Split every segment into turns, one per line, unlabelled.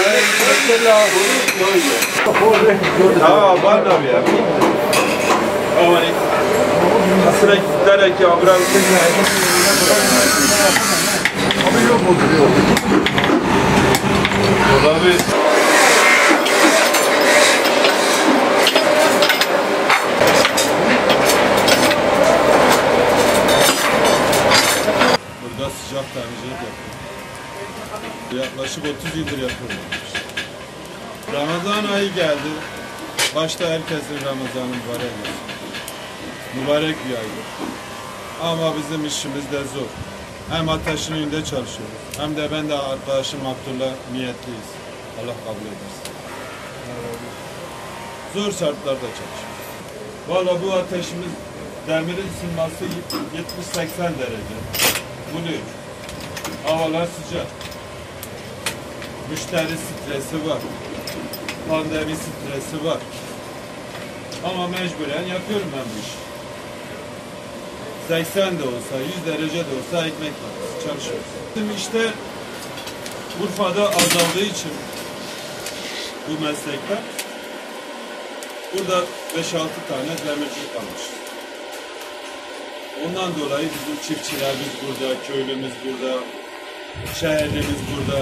Tamam, var da bir yer. Ama sürekli derek ya, bırak. Abi yok oldu. Abi. Burada sıcak tanecilik yapıyor. Yaklaşık 30 yıldır yapıyorum. Ramazan ayı geldi. Başta herkesin Ramazan'ı mübarek olsun. Mübarek bir aydır. Ama bizim işimiz de zor. Hem ateşin önünde çalışıyoruz. Hem de ben de arkadaşım Abdullah niyetliyiz. Allah kabul edersin. Zor şartlarda çalışıyoruz. Valla bu ateşimiz, demirin ısınması 70-80 derece. Buluyor. Havalar sıcak. Müşteri stresi var. Pandemi stresi var. Ama mecburen yapıyorum ben bu işi. 80 de olsa, 100 derece de olsa ekmek var. Çalışıyoruz. Bizim işte Urfa'da azaldığı için bu meslekler burada 5-6 tane demirci kalmış. Ondan dolayı bizim çiftçilerimiz burada, köylümüz burada, şehirlimiz burada.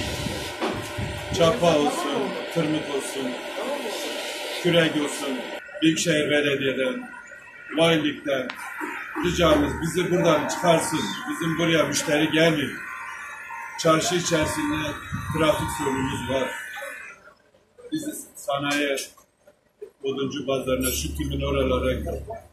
Çapa olsun, tırmık olsun, kürek olsun, Büyükşehir Belediye'den, valilikten ricamız bizi buradan çıkarsın. Bizim buraya müşteri gelmiyor. Çarşı içerisinde trafik sorunumuz var. Bizi sanayi, oduncu pazarına, şu kimin oralara